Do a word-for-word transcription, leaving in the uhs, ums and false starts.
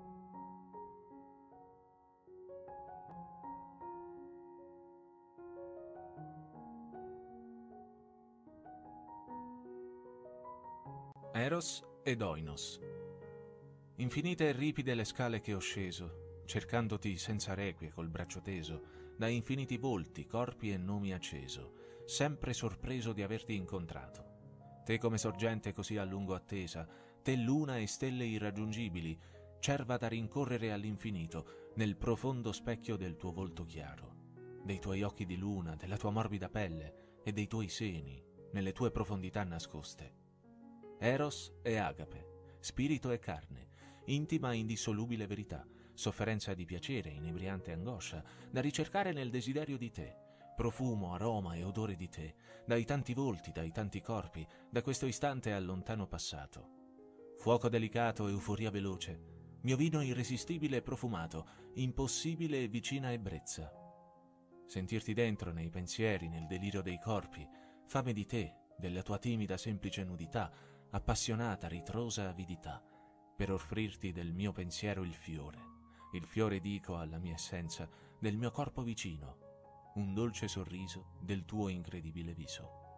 Eros ed Oinos. Infinite e ripide le scale che ho sceso, cercandoti senza requie col braccio teso, da infiniti volti, corpi e nomi acceso, sempre sorpreso di averti incontrato. Te come sorgente così a lungo attesa, te luna e stelle irraggiungibili, cerva da rincorrere all'infinito, nel profondo specchio del tuo volto chiaro, dei tuoi occhi di luna, della tua morbida pelle e dei tuoi seni, nelle tue profondità nascoste. Eros e Agape, spirito e carne, intima e indissolubile verità, sofferenza di piacere, inebriante angoscia, da ricercare nel desiderio di te, profumo, aroma e odore di te, dai tanti volti, dai tanti corpi, da questo istante al lontano passato. Fuoco delicato, euforia veloce, mio vino irresistibile e profumato, impossibile e vicina ebbrezza. Sentirti dentro nei pensieri, nel delirio dei corpi, fame di te, della tua timida semplice nudità, appassionata, ritrosa avidità, per offrirti del mio pensiero il fiore, il fiore dico alla mia essenza, del mio corpo vicino, un dolce sorriso del tuo incredibile viso.